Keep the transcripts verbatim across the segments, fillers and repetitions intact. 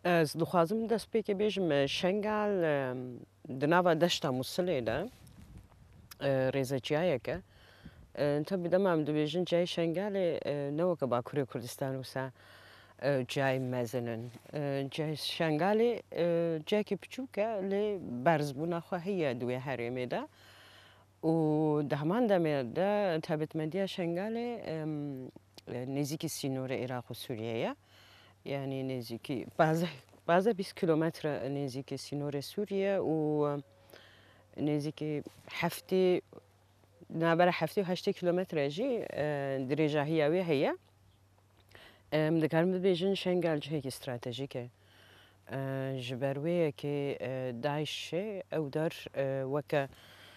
از دخوازم دست پی که بیشم شنگال دنوا دشتا مسئله ده ریزه چیه که تا بیدم هم دو بیشن جای شنگال نو که با کوری کردستان وسا جای مزنن جای شنگال جای که پچوکه لی برز بنا خواهی دوی حریمه ده و دهمان دمه ده تابت مدیا شنگال نزدیک سینور عراق و سوریه يعني نزدیکی بعضا بعضا بیست کیلومتر نزدیک سینور سوریه و نزدیک هفته نابرا هفته و هشت کیلومتر اجی درجه هیاوی هیا مدکرم بیشن شنگال جهی استراتژیکه جبرویه که داعش او در وک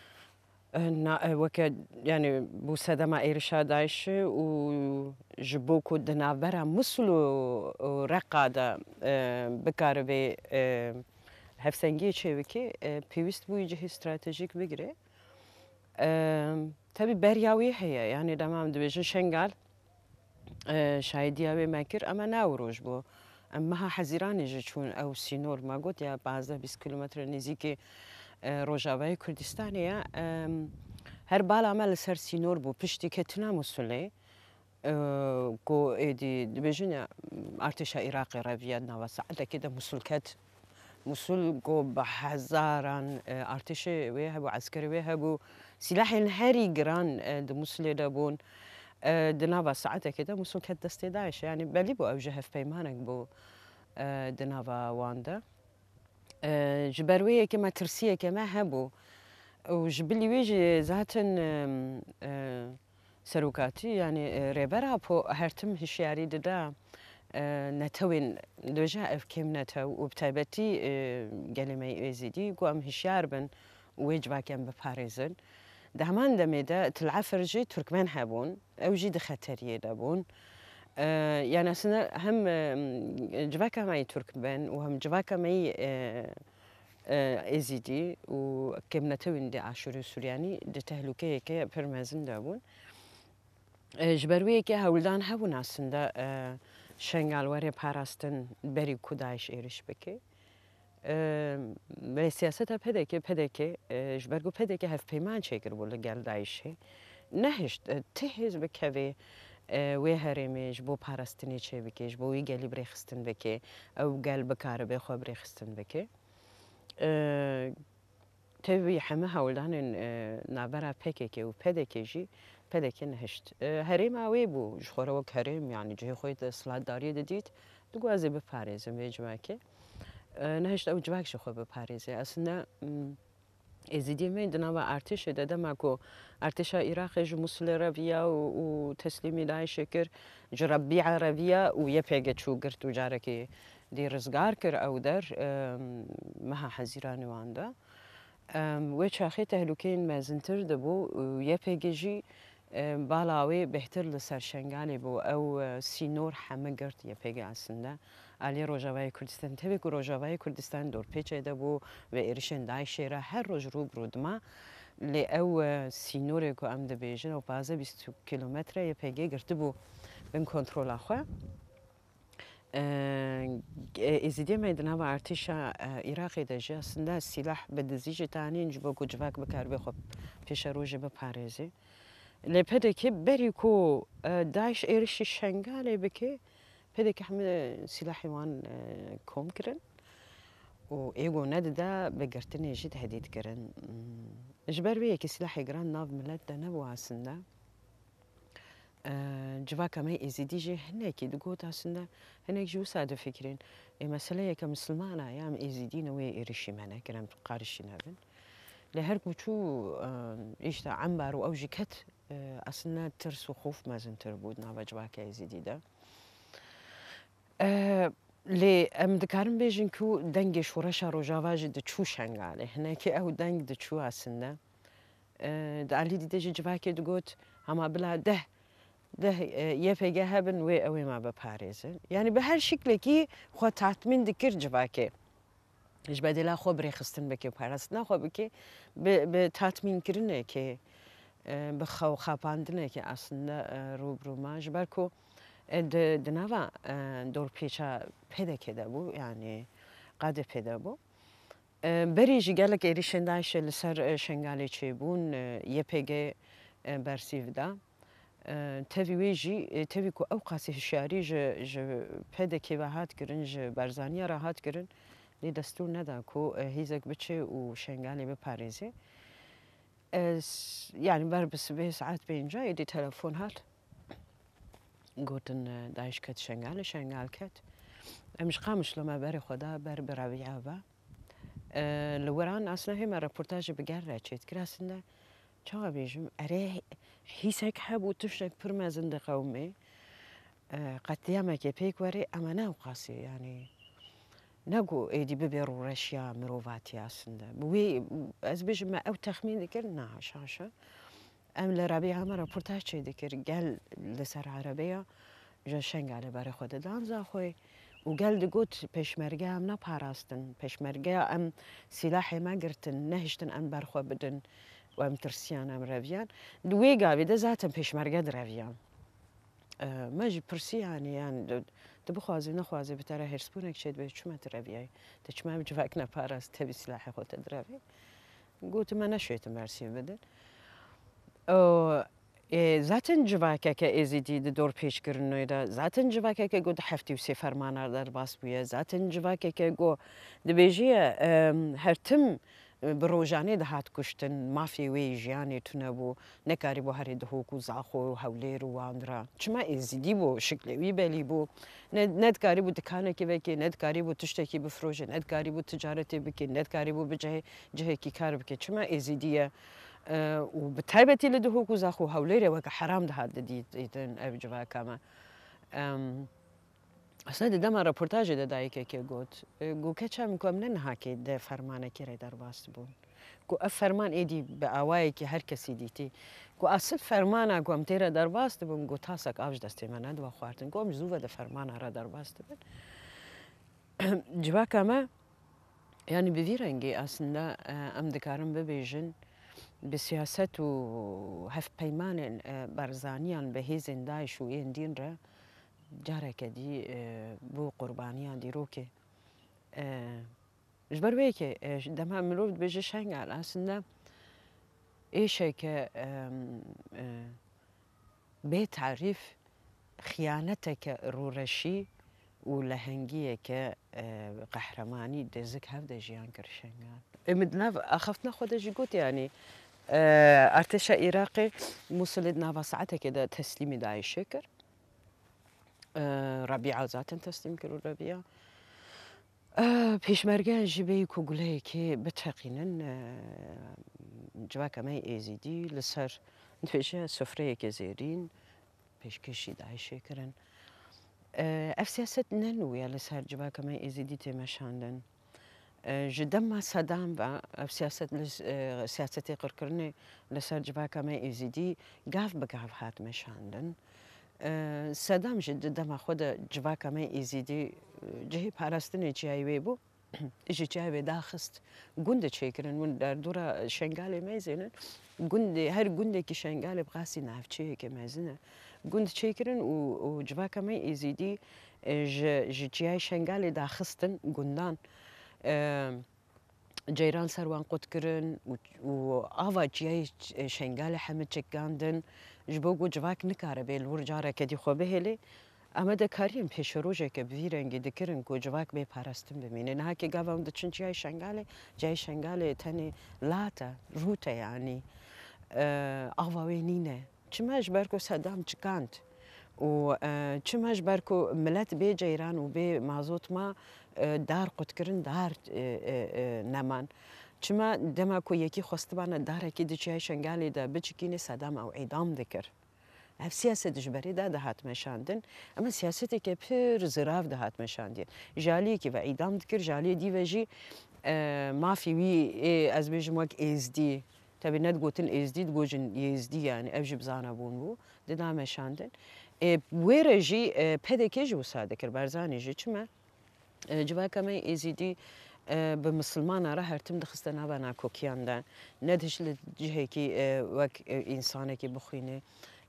وك يعني بوسادة ما إيرشا دايش وجبوكو دنابرا مسلو رقادة بكاربي هفسنجي تشيوكي بيوست بو يجي استراتيجيك بيجري تبي برياوي هي يعني دمام دبيجن شنغال شايدياوي ماكر أما ناوروج بو أما ها حزيراني جيشون أو سينور ما قلت يا بعضها بيس كيلومتر نزيكي روجاوای کردستانیه هر بالا عمل سر سینور بو پشتی که تنا مسئله کو ایدی دبیجنیا ارتش عراق رویاد نوا ساعته که ده مسئول کت مسئول کو به هزاران ارتش ویه بو عسکری ویه بو سلاح هری گران ده مسئله ده بون ده نوا ساعته که ده مسئول کت دسته داعش يعني بلی بو اوجه هف پیمانک بو ده نوا وانده جبرويه كما ترسيه كما هبو وجبلي ويجي ذاتن سروكاتي يعني ريبرا بو هرتم هشياري ددا نتوين دوجا اف كم نتو وبتايبتي قلمي ازيدي قوام هشيار بن ويجبا كم بباريزن دهمان دميدا تلعفرجي تركمان هبون او جي دخطريه دابون آه يعني أصلا هم جواكا معي تركمان وهم جواكا معي آه آه إزيدي وكم نتوين دي عاشور سورياني دي تهلوكي كي برمازن دابون آه جبروي كي هولدان هبون أصلا آه شنغال واري باراستن بري كودايش إيرش بكي آه بل سياستا بده كي بده كي آه جبرگو بده كي هف بيمان شكر بولا قال دايشي نهشت تهز بكوي وی هرمیش بو پارستنی چه بکیش بو وی گلی برخستن بکی او گل بکاره به خو برخستن بکی تبی همه هولدان نابرا پکی که و پدکی جی پدکی نهشت هرم اوی بو جخوره و کریم يعني جه خویت صلات داری دید دو گازی به پاریزم به جمعه نهشت او جواک شخو به پاریزه اصلا ازدی من دنوا ارتش داده ماکو ارتش عراق جو مسئول رویا و تسلیمی داعش کر جربی عربیا و یه پیگه چو گرت و جاره که دی رزگار کر او در مها حزیران وانده و چاخی تهلوکین مزنتر دبو و یه پیگه جی بالاوی بهتر لسر شنگالی بو او سینور همه گرت یه پیگه اصنده علی روجاوای کردستان تبی که روجاوای کردستان دور پیچه دبو و ایرشن داعش را هر روز رو برودما لی او سینور که ام دبیجن و بازه بیست کیلومتر یه پیگه گرت بو بن کنترل آخوا ازدی میدنا و ارتش عراقی داشت اصلا سلاح بدزیج تانی نجبا گجواک بکار بخوب پیش روج بپارزی لی پده که بری کو داعش ایرش شنگالی بکی پده که همه سلاحی وان کم کرن و ایگو نددا بگرتنی جد هدید کرن جبر بیه که سلاحی گران ناف ملت ده نبو هستنده جواکا می ازیدی جه هنکی دگو هستنده هنک جو ساده فکرین ای مسئله یک مسلمانه یام ازیدی نوی ایرشی منه کرم قارشی نبن لهر بچو ایش تا عنبر و اوجی کت اصلا ترس و خوف مازن تر بود نوا جواکا ازیدی ده لی ام دکارم بیشین کو دنگ شورش روجاواج دچو شنگاله هنه که او دنگ دچو هستنده دعلی دیده جواکی دگوت هما بلا ده ده یه پیگه هبن وی اوی ما بپارزن یعنی به هر شکلی که خود تطمین دکر جواکی اش بدلا خو برخستن بکی پارست نه خو بکی به تطمین کرنه که به خو خاپاندنه که اصلا روبرو ما جبر کو د نوا دور پیچا پیدا کده بو یعنی قاده پیدا بو بریجی گلک ایریشندایش لسر شنگالی چی بون یه پیگه برسیو دا تبي ويجي تبي كو أوقاسي الشعري ج ج بهذا كي هات كرن ج برزانية راهات كرن لي دستور ندا كو هيزك بتشي وشنغالي بباريزي يعني بربس به ساعات بين جاي دي تلفون هات قوتن دايش كت شنغالي شنغال كت مش قامش لما بري خدا بر بربيعة با لوران أصلا هما ريبورتاج بقرة تشيت كراسنا چاوا بیجم اره هیچ حب و تشک پر مزند قومی قطعیه که پیک وری اما نه قاسی یعنی نگو ایدی ببرو رشیا مروفاتی اسنده بوی از بیجم ما او تخمین دکر نه شاشه ام لربی همه رپورتاج چه دکر گل لسر عربیه جا شنگاله برای خود دانزا خوی و گل دگوت پشمرگه هم نپاراستن پشمرگه ام سلاحی ما گرتن نهشتن ام برخوا بدن و ام ترسیان ام رویان دوی گاوی ده ذاتم پشمرگه در رویان ماجی پرسی یعنی یعنی دبخوازی نخوازی بتره هرسپونک شد به چما ترویای تچما بجواک نپاراست تبی سلاح خود دروی گوت ما نشویتم برسی بدن زاتن جواکه که ازیدی دور پیش کردنوی دا زاتن جواکه که گود هفتی و سه فرمانار در باس بویه زاتن جواکه که گو دبیجیه هر تم بروجاني دهات كشتن ما في وي جياني تنبو نكاري بو هري دهوكو زاخو هوليرو واندرا چما ازيدي بو شكلي وي بالي بو ند كاري بو دكانه كي بكي ند كاري بو تشتكي بفروج ند كاري بو تجارتي بكي ند كاري بو بجه جهه كي كار بكي چما ازيديه أه وبتايبتي لدهوكو زاخو هوليري وك حرام دهات دي ديتن ابجوا كما اصلا دم رپورتاج دادایی که که گفت گو که چه میکنم نه نه که ده فرمانه کی در باست بون گو اف فرمان ایدی به آوایی که هر کسی دیتی گو اصل فرمانه گو ام تیره در باست بون گو تاسک آوج دستی من ندوا خواردن گو ام زوه ده فرمانه را در باست بون جوا کما یعنی بویرنگی اصلا ام دکارم ببیجن به سیاست و هف پیمان برزانیان به هیزن دایش و این دین را جاره کدی بو قربانیان دیروکه جبر ویکه دم ملود بجه شنگال اصلا ایشه که به تعریف خیانته که رورشی و لهنگیه که قهرمانی دزک هفته جیان کر شنگال امدناف اخفتنا خودش گوت یعنی ارتش عراقی موصل ناوا ساعته که تسلیمی داعش کر ربيعة ذاتن تسليم كرو ربيعة پیشمرگه جبهه کوگله که بتقینن جواک ما ایزیدی لسر نفشه سفره که زیرین پیشکشی داعش کرن اف سیاست ننویا لسر جواک ما ایزیدی تماشاندن جدم ما صدام و اف سیاست سیاستی قرقرنه لسر جواک ما ایزیدی گاف بگاف هات مشاندن صدام جد دم خود جواک ما ایزیدی جهی پرستنی چیایی بو ایجی چیایی داخست گنده چیکرن من در دورا شنگال میزنن گنده هر گنده که شنگال بقاسی نافچه که میزنه گنده چیکرن و جواک ما ایزیدی ج چیایی شنگال داخستن گندان جيران سروان قد كرن و آوا جياي شنگال حمد چکاندن جبوگو جواک نکاره بیل ورجاره که دی خوبه هلی اما ده کاریم پیش روزه که بیرنگی دکرن کو جواک به پرستم بمینه نه که گاوم دچن جای شنگاله جای شنگاله تنی لاتا روته یعنی آواوی نینه چماش برکو صدام چکاند و چماش برکو ملت به جیران و به مازوت ما دار قد کرن دار نمان چما دما کو یکی خواستبانه داره که دیچای شنگالی ده بچکینه صدام او اعدام دکر اف سیاست جبری ده دهات مشاندن اما سیاستی که پر زراف دهات مشاندی جالی که و اعدام دکر جالی دی وجی مافی وی از بیجموک ازدی تبی ند گوتن ازدی گوجن ازدی یعنی اف جبزانه بون بو ده مشاندن ویرجی پدکیج وساده کر برزانی جی چما جواک ما ازدی به مسلمان را هر تم دخسته نبانا کوکیان ده ندهش لجهه کی وک انسانه کی بخوینه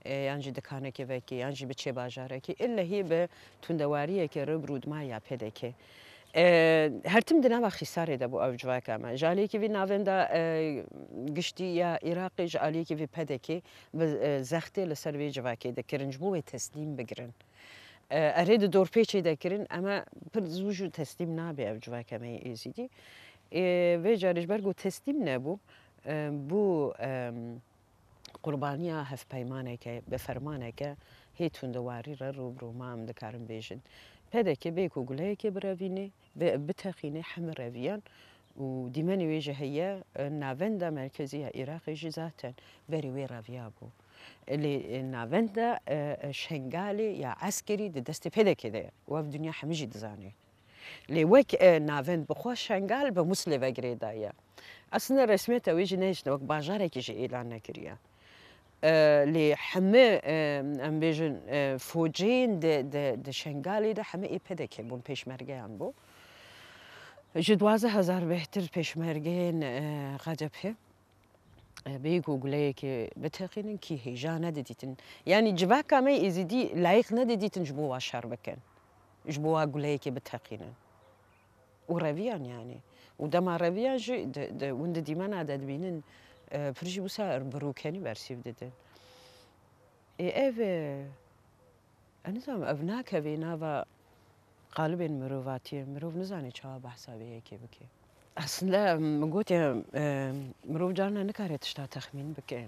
یانجی دکانه که وکی یانجی به چه باجاره که الا هی به تندواریه که رب رود ما یا پیدا که هرتم دنا و خساره ده بو اوجوا کما جالی که وی ناوندا گشتی یا عراقی جالی که وی پیدا که زخته لسر وی جوا که ده کرنج بو تسلیم بگیرن اريد دور بيتشي ذاكرين اما پر زوجو تسليم نابي اوجوا كما يزيدي و جارج برگو تسلیم نبو بو قربانیا هف پیمانه که به فرمانه که هیتون دواری را رو برو ما هم دکارم بیشن پده که بیکو گله که براوینه بتخینه همه رویان و دیمانی ویجه هیا ناونده مرکزی عراقی جزاتن بری وی رویا بو اللي ناونده شنگالی یا عسکری دست پده که و في دنیا همه جی دزانه اللي وك نافند بخوا شنگال به مسلم وگری دایا اصلا رسمیت ویجی نیست وک باجاره که جی اعلان نکریا اللي حمه ام بیجن فوجین د د د شنگالی ده همه ای پده که بون پیشمرگیان بو جدوازه هزار بهتر پیشمرگین غجبه بيجو قليك بتقين كي هيجا نديتن يعني جواكا ما يزيدي لايق نديتن جبوا شهر بكن جبوا قليك بتقين ورافيان يعني ودما رافيان جي د د وند ديمان عدد بينن فرجي بوسا بروكاني برسيف ددن اي اف انا زعما ابناك بينava قالب مروفاتي مروف نزاني چا بحثا بيه كي بكي اصلا قلت يا مروف جانا نكاري تشتا تخمين بكي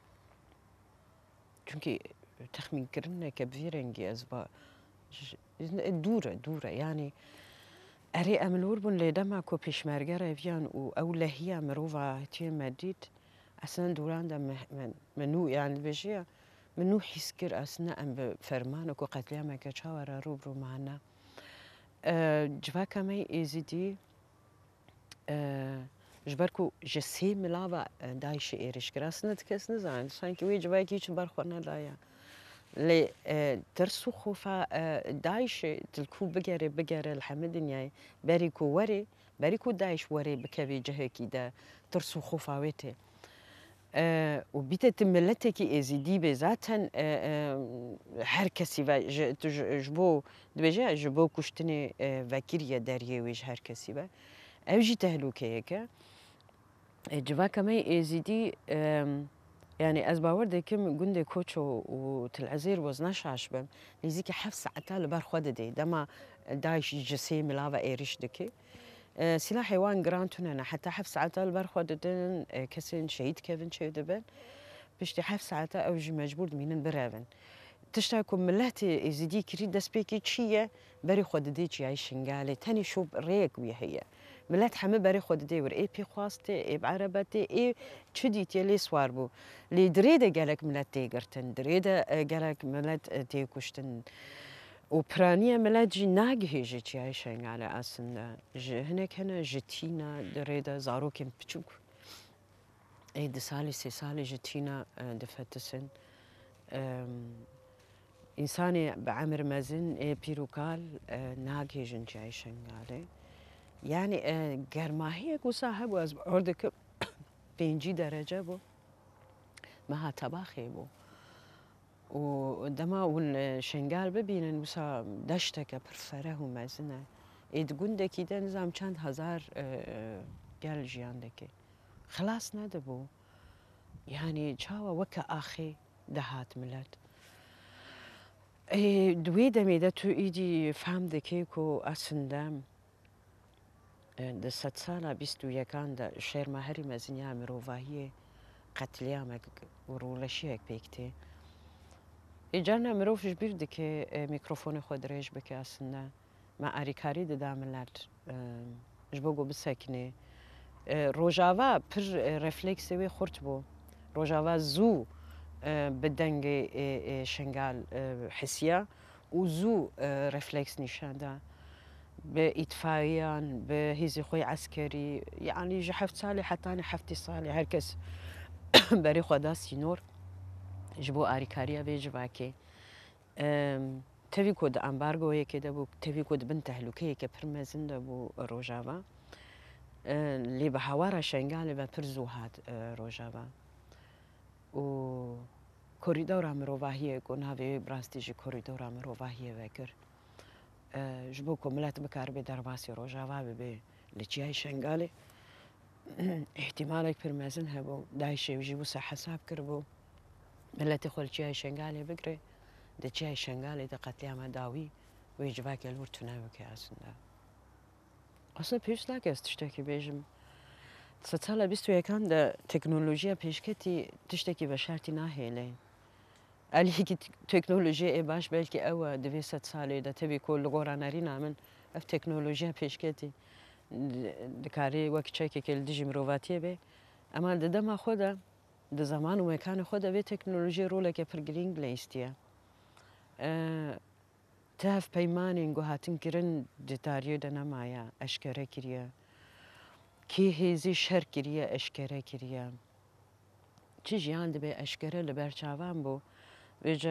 چونكي تخمين كرنا كبيرنجي ازبا دوره دوره يعني اري املور بون لدما كو پیشمرگه رویان و او لهیا مروفا تي مدید اصلا دوران ده منو يعني بجيه منو حس كر اصلا ام بفرمان كو قتليا ما كچاورا رو برو معنا جوا كمي ازيدي جبركو جسي ملاوا دايش ايرش كراسنا تكس نزان سانكي وي جوا كي چ برخونه لايا لي ترسو خوفا دايش تلكو بگره بگره الحمد دنياي بريكو وري بريكو دايش وري بكبي جهكي دا ترسو خوفا ويتي وبيت ملتك ازيدي بذاتن هر كسي جبو دبجا جبو كشتني فكريا داريه ويج هر كسي با اوجي تهلوكيك جوا كما ازيدي يعني از باور دكم جندي كوتشو وتلعزير وزناش عشبم لزيكي حفص عتال بار خود دي دما دايش جسي ملاوا ايريش دكي سلاح حيوان جرانتون حتى حفص عتال بار خود دن كسن شهيد كيفن شهيد بن بشتي حفص عتال اوجي مجبور مينن برافن تشتاكم ملاتي ازيدي كريد دسبيكي تشيه بري خود دي جي شنغالي تاني شوب ريك ويا هي ملات حمه بري خود دي ور اي بي خواسته اي بعربتي اي تشدي تيلي سواربو لي دريده قالك ملات تيغرتن دريده قالك ملات تيكوشتن وبرانيا ملات جي ناقهي جي جي شنغالي اسن هناك هنا جتينا دريده زاروكن بتشوك اي دسالي سي سالي جتينا دفتسن إنساني بعمر مازن إيه بيروكال ناقي جنجاي شنغالي يعني گرماهی گوسا هبو از اردك بينجي درجة بو ما تباخي بو ودما والشنغال ببينن وسا دشتك برفره ومازنه ادگون دکی ده نظام چند هزار گل جیان دکی خلاص نده بو يعني چاوا وكا آخي دهات ملت دوی دمیده تو ایدی فهم دکی کو اسندم ده ست ساله بیست و یکان ده شهر مهری مزنیا مروفاهی قتلیامک و رولشیک بیکتی ایجانا مروفش بیرده که میکروفون خود ریش بکی اسنده ما اریکاری ده داملت جبوگو بسکنه روژاوا پر رفلکسی وی خورد بو روژاوا زو بدنگ شنگال حسیه و زو رفلكس نشان ده بإطفائيان بهيزي خوي عسكري يعني جا حفت صالي حتى أنا حفتي صالي هركس بري خدا سينور جبو آريكاريا بيجباكي تبي كود أمبارغو هيك ده بو تبي كود بنت هلوكي كبرمزن ده بو روجافا اللي بحوارا شنغال ببرزو هاد روجافا و کوریدۆرا مرۆڤاهیە و ناوێ براستیژی کۆریدۆرا مرۆڤاهیە وەکرد ji bo ku millet bikaribe derbasî rojava bibe li çiyayê şengalê ihtimalek pir mezin hebû Daişê jî wisa hesab kiribû milletê xwe li çiyayê şengalê bigire di çiyayê şengalê de qetliyama dawî wê civakê li wir tune bike aslında. Aslında pêwîst nake ez tiştekî bêjim sed sala bîst û yekan de teknolojiya pêşketî tiştekî veşartî nahêle. Aliyekî teknolojiyê baş belkî ew e divê sed salê de tevî ku li gora nêrîna min ev teknolojiya pêşketî dikarî wek çekekê li dijî mirovatiyê bê ema di dema xwe de di zeman û mekanê xwe de vê teknolojiyê roleke pir girîng lêîstiye. Tev peymanên ku hatin kirin di tariyê de nemaye eşkere kiriye. Kê hêzî şer kiriye eşkere kiriye. Çi jiyan dibe eşkere li ber çavan bû Vêce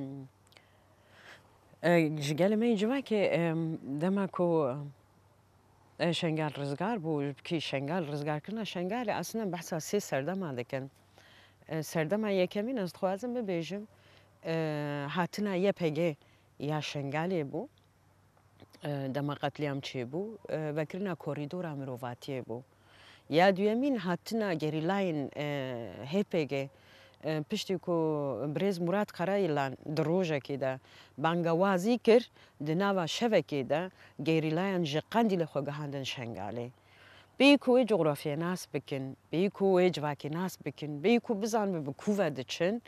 ji gelê me civakê dema ku şengal rizgar bû kî şengal rizgarkirina şengalê aslında behsa sê serdema dikin. Serdema yekemîn ez dixwazim bibêjim hatina Y P G ya şengalê bû dema qetliyam çêbû vekirina korîdora mirovatiyê bû. Ya duyemîn hatina gerîlayên H P G piştî ku Birêz Murad Karayîlan di rojekê de bangewazî kir di nava şevekê de gerîlayan ji Qandîlê xwe gihandin şengalê. Bêyî ku wê coğrafyayê nas bikin, bêyî ku wê civakê nas bikin, bêyî ku bizanin bi ku ve diçin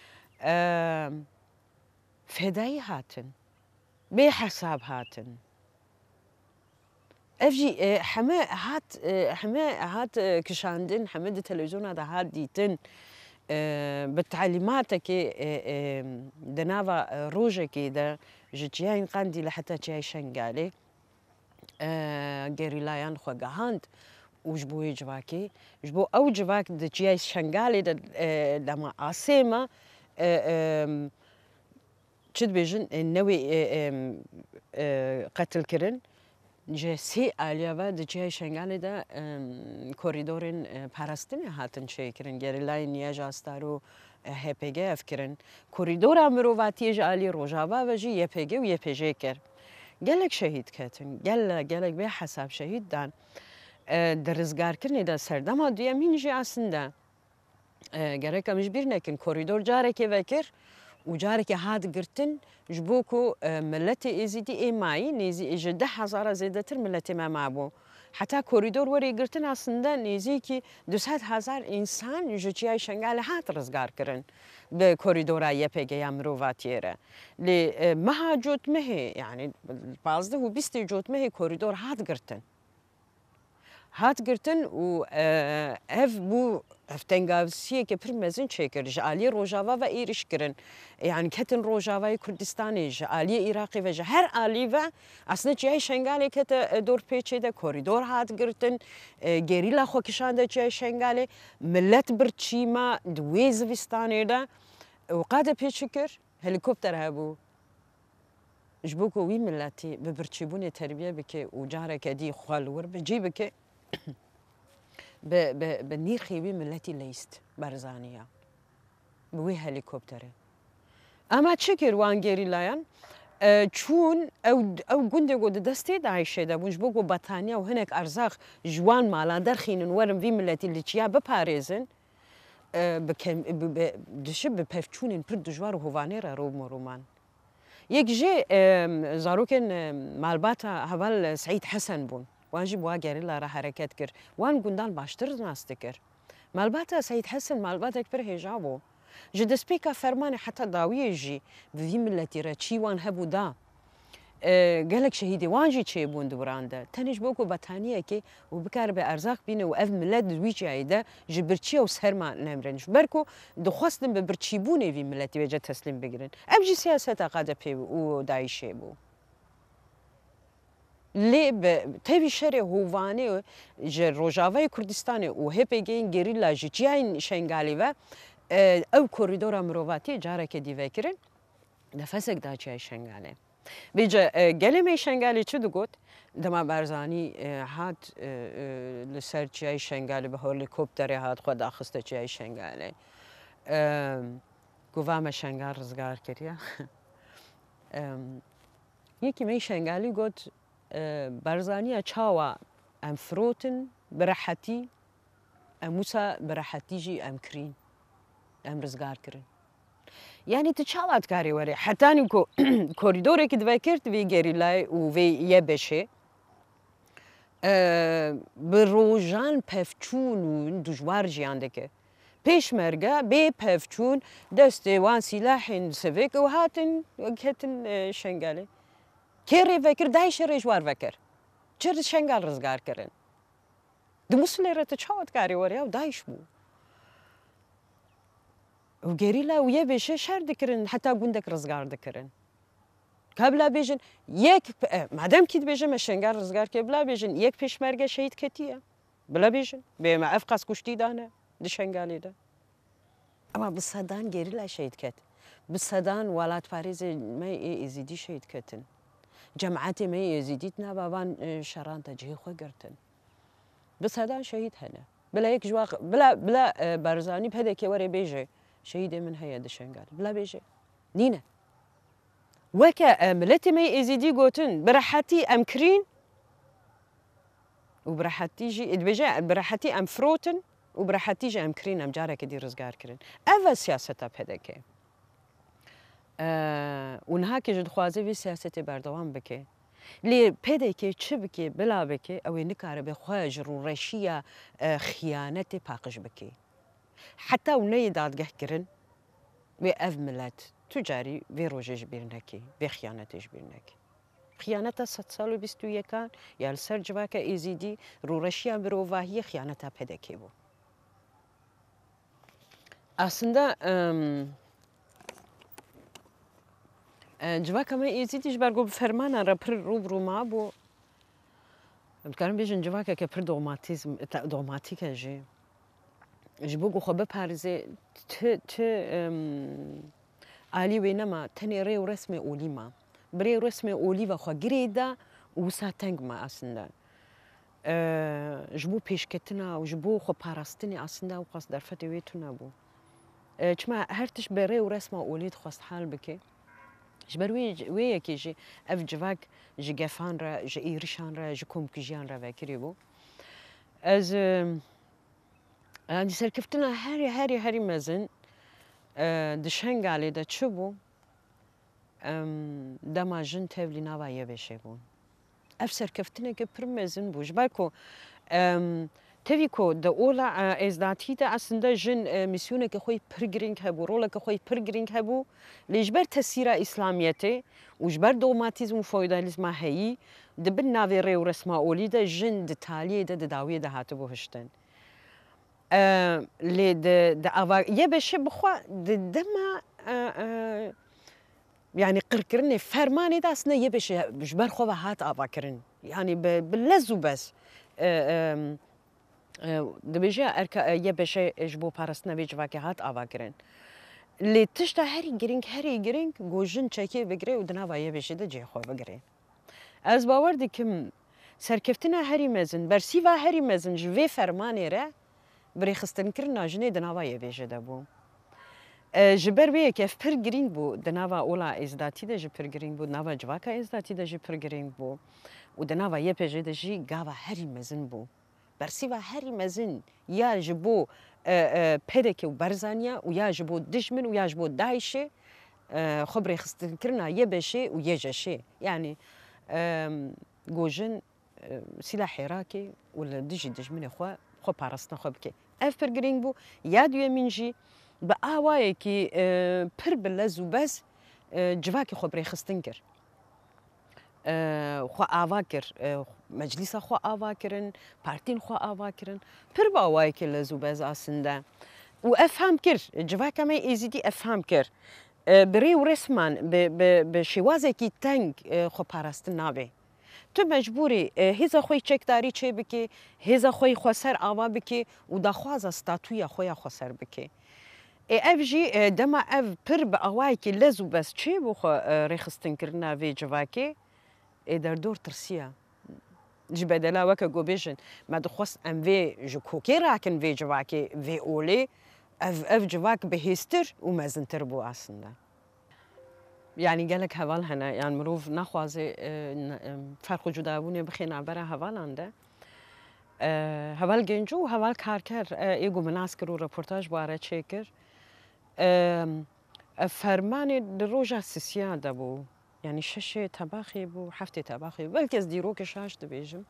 fêdayî hatin, bê hesab hatin. Ev jî heme hat heme hat kişandin, heme di televizyona da hat dîtin bi talîmatekê di nava rojekê de ji çiyayên Qandîlê heta çiyayê şengalê gerîlayan xwe gihand û ji bo wê civakê ji bo ew civak di çiyayê şengalê de dema asê me çi dibêjin newê qetilkirin ji sê aliya ve di çiyayê şengalê de korîdorên parastinê hatin çêkirin gerîlayên Niyêja Astar û H P G ev kirin. Korîdora mirovatiyê ji aliyê Rojava ve jî Y P G û Y P J kir. Gelek şehîd ketin, gelek gelek bê hesab şehîd dan di rizgarkirinê de serdema duyemîn jî aslında gerek em ji bîr nekin korîdor carekê vekir û carekê hat girtin ji bo ku milletê êzîdî ê mayî nêzî ji deh hezara zêdetir milletê me mabû. Heta korîdor werê girtin aslında nêzîkî du sed hezar însan ji çiyayê şengalê hat rizgar kirin bi korîdora Y P G ya mirovatiyê re. Lê meha cotmehê yani pazdeh û bîstê cotmehê korîdor hat girtin. Hat girtin û ev bû ev tengavîsiyekê pir mezin çêkir ji aliyê Rojava ve êriş kirin. Yani ketin Rojavayê Kurdistanê ji aliyê Iraqê ve ji her alî ve aslında çiyayê şengalê kete dorpêçê de korîdor hat girtin gerîla xwe kişande çiyayê şengalê millet birçîma di wê zivistanê de û qade pêçî kir helîkopter hebû ji bo ku wî milletî bi birçîbûnê terbiye bike û careke dî xwe li wir bicî bike bi nîrxê wî milletî lêîst berzaniya bi wê helîkopterê. Ama çi kir wan gerîlayan çûn ew gundê ku di destê Daişê de bûn ji bo ku betaniya û hinek erzaq ji wan malan derxînin werin vî milletî li çiya biparêzin dişi bi pevçûnên pir dijwar û hovanê re rûm û rûman. Yek jê zarokên malbata heval Seîd Hesen bûn. Wan jî wa gerîla re hereket kir. Wan gundan baştir nas dikir. Malbata Seîd Hesen malbatek pir hêja bû. Ji destpêka fermanê heta dawiyê jî bi vî milletî re çî wan hebû da gelek şehîdê wan jî çêbûn di wiran de. Tenê ji bo ku betaniyekê û bikaribe erzaq bîne û ev millet di wî çiyayê de ji birçîya û serma nemrin. Ji ber ku dixwastin bi birçîbûnê vî milletî vêce teslîm bigirin. Ev jî siyaseta Qadepê û Daişê bû. Lê tevî şerê hovanê ji Rojavayê Kurdistanê û H P G'yên gerîla ji çiyayên şengalê ve ew korîdora mirovatiyê carekê dî vekirin nefesek da çiyayê şengalê. Bêce gelê me şengalê çi digot dema berzanî hat li ser çiyayê şengalê bi helîkopterê hat xwe daxiste çiyayê şengalê. گوام شنگال رزگار کریا یکی می شنگالی گفت برزانی چاوا ام فروتن برحتی ام موسا برحتی جی ام کرین ام رزگار کرن یعنی تچاوات کاری وری حتی نیکو کوریدوری که دوی کرد وی گریلای و وی یه بشه بروجان پفچون و دجوار جیانده که پیشمرگه به پفچون دست وان سلاحین سویک و هاتن هاتن شنگاله کری وکر دایش رجوار وکر چرا شنگال رزگار کردن دموسلی رت چاوت کاری وری او دایش بو و گریلا و یه بشه شر دکرن حتی گوندک رزگار دکرن قبلا بیشن یک مادام کید بیشن مشنگار رزگار که بلا بیشن یک پیشمرگه شهید کتیه بلا بیشن به ما افقاس کشتی دانه دشنگالی ده اما بصدان گریلا شهید کت بصدان ولات پاریز ما ازیدی شهید کتن جماعت ما ازیدیت نبابان شران تجهی خو گرتن بصدان شهید هنه بلا یک جواق بلا بلا برزانی بهده که وری بیشه شهید من هيا دشنگال بلا بیشه نینه وكا ملتي مي ازيدي قوتن برحتي ام كرين وبرحتي جي ادبجا برحتي ام فروتن وبرحتي جي ام كرين ام جارك دي رزقار كرين اول سياسة بهدكي أه ونهاك جد خوازي في سياسة بردوام بكي لي بهدكي چه بكي بلا بكي او نكار بخواج رورشية أه خيانتي باقش بكي حتى وني دادگه كرين و اف ملت تجاری وی روزش بیرنکی وی خیانتش بیرنکی خیانت صد سال و بیست و یکان یا سر جواک ایزیدی رو رشیا بروواهی خیانت پیدا کی بود aslında جواک ما ایزیدیش برگو فرمان را پر رو برو ما بو بکرم بیشن جواک که پر دوماتیزم دوماتیک جی جبوگو خوب پارزه ت ت علی وینما تنی ری و رسم اولی ما بری رسم اولی و خو گریدا و ساتنگ ما aslında جبو پیشکتنا و جبو خو پاراستنی aslında و قصد در فتوی تو نبو چما هرتش بری و رسم اولی خواست حال بکی جبروی وی کی جی اف جواک جی گفان را جی ایرشان را جی کوم کجیان را وکری بو از عندي سركفتنا هاري هاري هاري مزن دشنگالی ده چه بو دما جن تبلی نوایه بشه بون اف سرکفتنه که پر مزن بوش بالکو تبی کو ده اولا ازداتی ده aslında جن میسیونه که خوی پر گرینگ هبو رولا که خوی پر گرینگ هبو لیجبر تسیرا اسلامیته وجبر دوماتیزم و فویدالیزم هایی ده بن ناوی ریو رسما اولی ده جن ده تالیه ده ده داویه ده هاتو بو هشتن لی د د اوا یه بشه بخوا د دما يعني قركرني فرماني دا سنه یه بشه جبر خو هات اوا کرن يعني باللزو بس د بيجا اركا یه بشه جبو پارسنه بيج واكي هات اوا کرن لی تشتا هری گرینگ هری گرینگ گوجن چکی بگیره و دنا وایه بشه ده جه خو بگیره از باور دیکم سرکفتنا هری مزن برسی و هری مزن جوی فرمانی ره برای خستن کردن جنی دنوای بیشه دبو. جبر بیه که پر گرینگ بود دنوا اولا ازداتی ده جبر گرینگ بود نوا جواکا ازداتی ده جبر گرینگ بود و دنوای پیچه ده جی گاوا هری مزن بود. برسی و هری مزن یا جبو پدک و برزانیا و یا جبو دشمن و یا جبو داعشه خبر خستن کردن یه بشه و یه جشه یعنی گوجن سلاح عراقي ولا دجي دجمني خو خو پاراستن خو بكي اف پر گرینگ بو یاد یه منجی با آوای کی پر بلزو بس جواکی خو بری خستن کر خو آوا کر مجلس خو آوا کرن پارتین خو آوا کرن پر با آوای کی لزو بس aslında و افهم کر جواکا می ایزیدی افهم کر بری و رسمان به شوازه کی تنگ خو پاراستن نابه تو مجبوری هیزا خوی چکداری چه بکی هیزا خوی خسر آوا بکی و دخواز استاتویا خویا خسر بکی اف جی دما اف پر به آوای کی لزو بس چه بخو رخصتن کرنا وی جواکی در دور ترسیا جبدلا وک گوبیشن ما دخواست ام وی جو کوکی راکن وی جواکی وی اولی اف اف جواك بهستر ومازن تربو اصلا يعني قالك هوال هنا يعني مروف نخوازي فرق جدابوني بخينا برا هوال عنده هوال گنجو هوال کارکر ایگو مناسکر و رپورتاج باره چیکر فرمان دروجا سیسیا دبو يعني شش تباخي بو حفتي تباخي بلكي از ديروك شاش دبيجم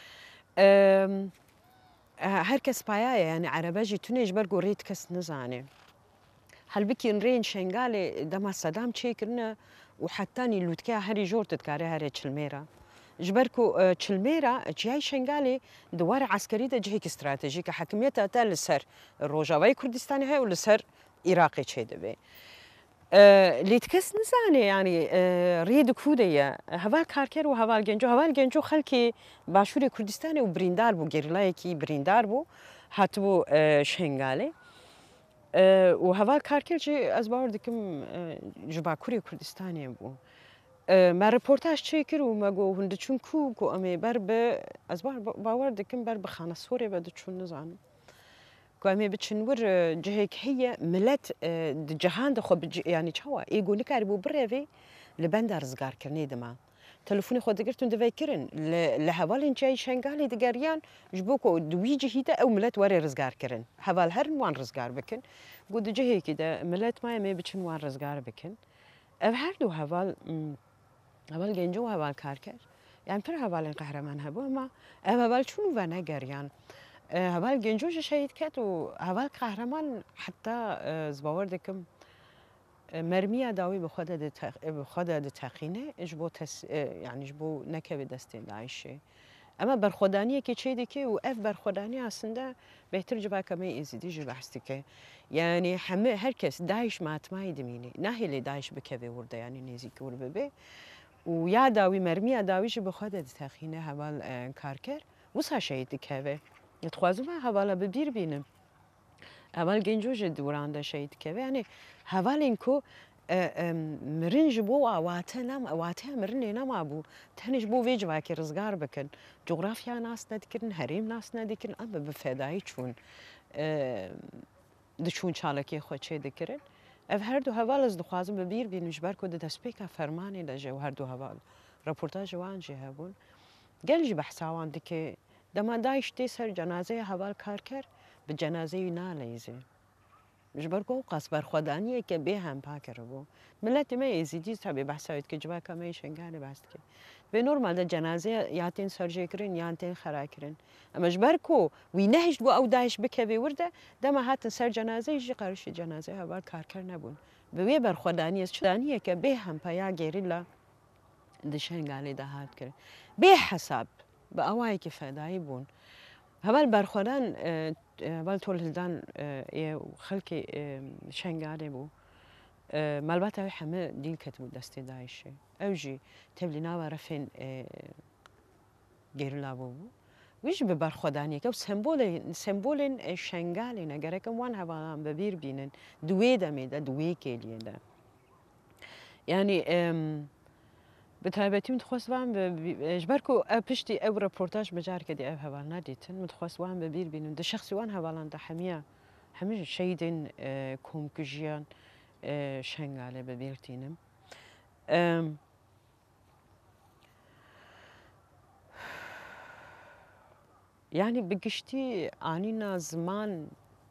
هركس بايا يعني عرباجي تونيج برقو ريت كس نزاني هل بكي نرين شنغالي دما صدام تشيكرنا وحتاني لوتكا هري جور تتكاري هري تشلميرا جبركو تشلميرا جاي شنغالي دوار عسكري ده جهيك استراتيجيك حكميتها تا لسر الروجاوي كردستاني هاي ولسر عراقي تشي دبي أه اللي تكس نزاني يعني أه ريد كودية هوال كاركر وهوال جنجو هوال جنجو خلكي باشوري كردستاني وبريندار بو جيرلايكي بريندار بو هاتبو أه شنغالي أه وهوال كاركر جي از باور دكم أه جباكوري كردستاني بو أه ما ريبورتاج تشيكر وما جو هندچون كو كو امي برب از باور دكم برب خانه سوري بدچون نزانم كامي بتشنور جهك هي ملت جهان دخو يعني چاوا ايگو نكاري بو بريفي لبندر زگار كرني دما تلفوني خود دگرتون دفكرن لهوالين جاي شنغالي دگريان جبوكو دوي جهيده او ملت وري رزگار كرن هوال هر وان رزگار بكن قد جهي كده ملت ما يمي بتشن وان رزگار بكن اف هر دو هوال هوال گنجو هوال كاركر يعني پر هوالين قهرمان هبو ما هوال شنو وانا گريان هوال گنجوش شهید کرد و هوال قهرمان حتی زباور دکم مرمي داوي بخدا بخدا تقینه اجبو تس يعني اجبو نکه دست داعشه اما برخودانی که چه دیگه و اف برخودانی اصلا بهتر جبا کمی ازدی جبا هستی که يعني همه هر کس داعش ماتمای دمینه نه هلی داعش بکوی ورده يعني نزیک ور ببه و یا داوی مرمی داویش بخدا تقینه هوال کارکر وسا شهید که يتخوازوا هوالا ببير بينم هوال گنجوج دوران ده شهید که يعني هوال انكو مرنج بو اواته نام اواته مرنه نام ابو تهنج بو ويج واكي رزگار بكن جغرافيا ناس ندكن هريم ناس ندكن اما بفداي چون دچون چالكي خو چه دكرن اف هر دو هوال از دخوازم ببير بين جبر كو د تسبيكا فرماني لجه هر دو هوال رپورتاج وان جه هبون گلج بحثاوان دكه دما داعش تسر جنازه هوال کارکر به جنازه نالیزه جبر کو قص برخودانیه که به هم پاکر بو ملت ما یزیدی تابع بحثایت که جوا کمی شنگانه باست که به نورمال ده جنازه یاتین سرجه کرن یاتین خرا کرن اما جبر کو وی نهج بو او داعش بکوی ورده دما هات سر جنازه جی قرش جنازه هوال کارکر نبون به وی برخودانیه شدانیه که به هم پایا گریلا ده شنگانه ده هات کرن به حساب بأواي كيف دايبون هبال برخوران هبال طول هلدان خلقي شنگاري بو مالباتا حما ديل كتبو دستي دايشي اوجي تبلينا ورفين غير لابو ويش ببرخوداني كو سمبول سمبول شنگالي نگركم وان هبالان ببير بينن دوي دمي دا دوي كيلين دا يعني بتابعتي متخصص وام جبركو بشتي او ريبورتاج مجار كدي او هوال ناديتن متخصص وام ببير بينو ده شخصي وان هوالان ده حمية حمية شيدين كوم كجيان شنغالي ببيرتينم يعني بقشتي انينا زمان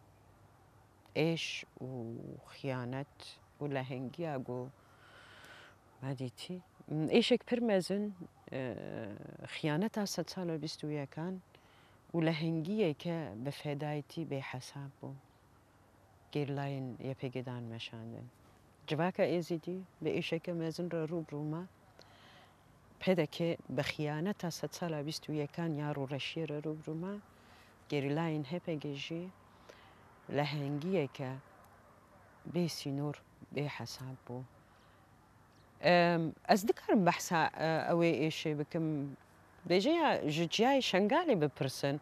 ايش وخيانة ولهنجي اقو ماديتي ايشك برمزن خيانتها ست سال و بیست و یکان و لهنگیه که بفدایتی به حسابو گیرلاین یپیگدان مشاندن جواکا ایزیدی به ایشک مزن را رو بروما پیدا که بخیانتها ست سال و بیست و یکان یارو رشی را رو بروما گیرلاین هپیگجی لهنگیه که به سینور به حسابو از دکارم بحثا اوی ایشی بکم بجیا جیای شنگالی بپرسن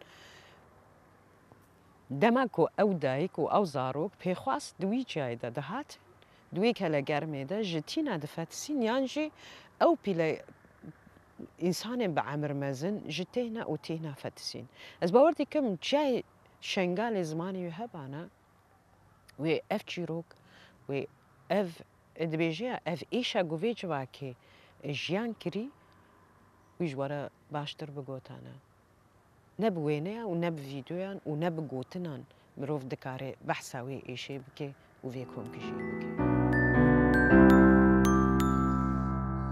دماکو او دایک و او زاروک پیخواست دوی جای ده دهات دوی که لگرمه ده جتینا دفتسین یانجی او پیل انسان بعمر مزن جتینا و تینا فتسین از باوردی کم جای شنگال زمانی هبانا و اف چیروک و اف دبیجه اف ایشا گویی جوا که جیان کری ویش واره باشتر بگوتانه نه بوینه و نه بویدیوان و نه بگوتنان مروف دکاره بحثاوی ایشه بکه و وی کم کشی بکه